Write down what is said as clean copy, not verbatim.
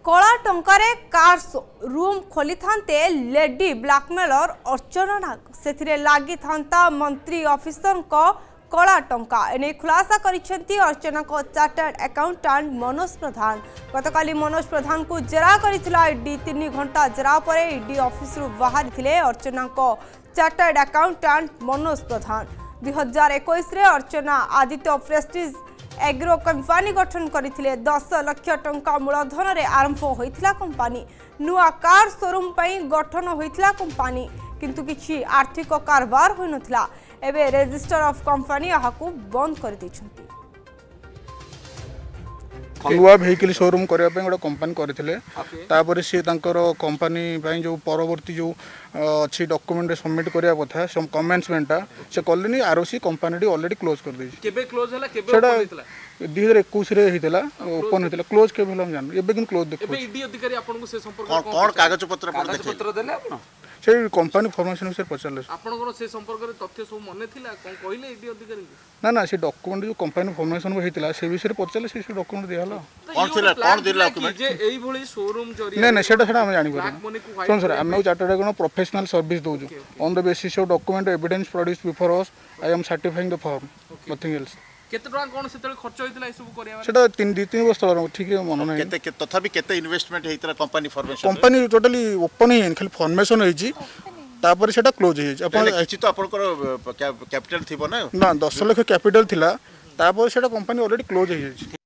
कला टंकारे car room खोली थांते lady blackmailer अर्चना नाग से लगी था मंत्री ऑफिसर कला टंका एने खुलासा करिसेंती अर्चना को चार्टर्ड अकाउंटेंट मनोज प्रधान गतकाली मनोज प्रधान को जेरा करितला ईडी 3 घंटा जेरा पर ईडी ऑफिस बाहर थिले अर्चना को चार्टर्ड अकाउंटेंट मनोज प्रधान 2021 रे Archana Aditya prestige agro company गठन करथिले 10 लाख टंका मूलधन रे आरंभ होइथिला कंपनी नुआ कार शोरूम पई गठन होइथिला कंपनी किंतु किछि आर्थिक कारबार होई नथिला एबे रजिस्टर ऑफ कंपनी आहाकू बंद कर दैछंती नुआ वेहिकल शोरूम करने गोटे कंपनी करते सी कंपनी जो परवर्ती जो अच्छी डॉक्यूमेंट सबमिट करने कथा कमेंसमेंटा से कले आरओसी कंपनी ऑलरेडी क्लोज कर दी 2021 ओपन होता क्लोज के जान ए क्लोज कागज पत्र से कंपनी फॉर्मेशन विषय पचारे ना ना से डॉक्यूमेंट जो कंपनी फॉर्मेशन होता से विषय पचारे से डॉक्यूमेंट दिहला ना ना से जानी सुन सर आम चार्टर्ड प्रोफेशनल सर्विस दौचु on the basis of document evidence produce before us I am certifying the form nothing else केते टका कोन सेतले खर्च होइतला इसु करिया सेटा 3 वर्ष तळर ठीक है मन नै केते तथापि केते इन्वेस्टमेंट हेतरा company formation company totally open ही खाली फॉर्मेशन होईची तापर सेटा क्लोज होईची अपन एची तो आपन कैपिटल थिबो ना 10 लाख कैपिटल थिला तापर सेटा कंपनी ऑलरेडी क्लोज होईची।